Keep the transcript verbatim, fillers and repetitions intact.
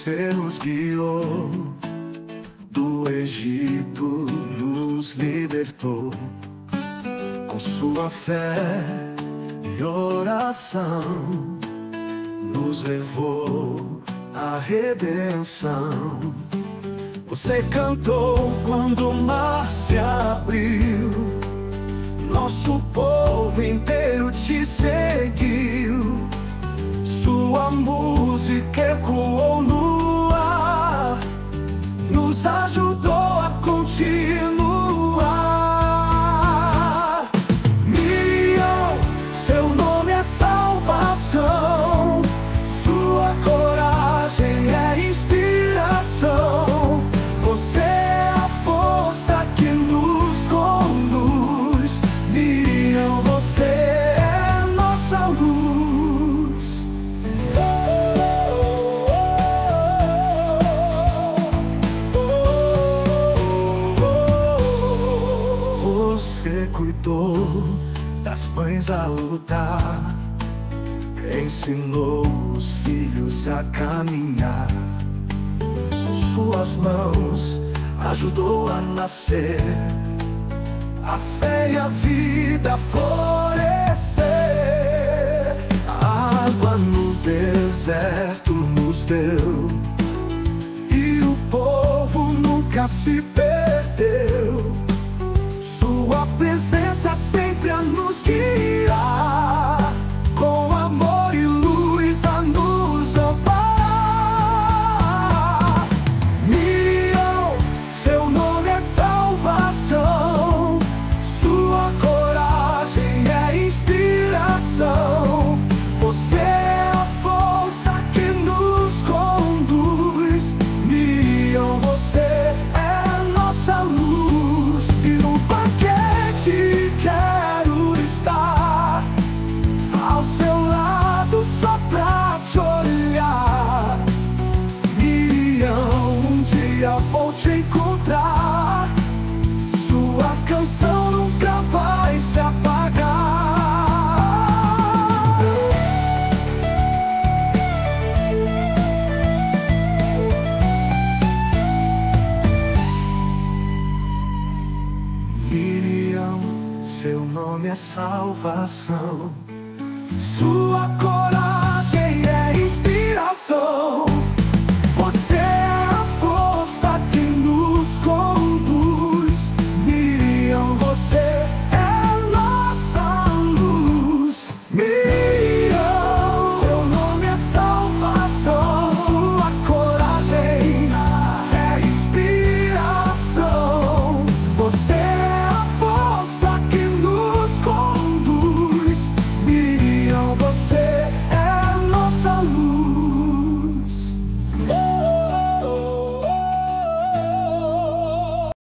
Você nos guiou do Egito, nos libertou com sua fé e oração, nos levou à redenção. Você cantou quando o mar se abriu, nosso povo inteiro te seguiu. Sua música ecoou no ar, nos ajudou a continuar. Miriam, seu nome é salvação, sua coragem é inspiração. Você é a força que nos conduz. Miriam, você é nossa luz. Você cuidou das mães a lutar, ensinou os filhos a caminhar. Com suas mãos ajudou a nascer a fé e a vida florescer. A água no deserto nos deu e o povo nunca se perdeu. Sua presença sempre a nos guiar, com amor e luz a nos amparar. Miriam, seu nome é salvação, sua coragem é inspiração. Você é a força que nos conduz. Miriam, você é nossa luz. E no banquete quero estar ao seu lado só pra te olhar. Miriam, um dia vou te encontrar, sua canção nunca vai se apagar. Miriam, seu nome é salvação, sua coragem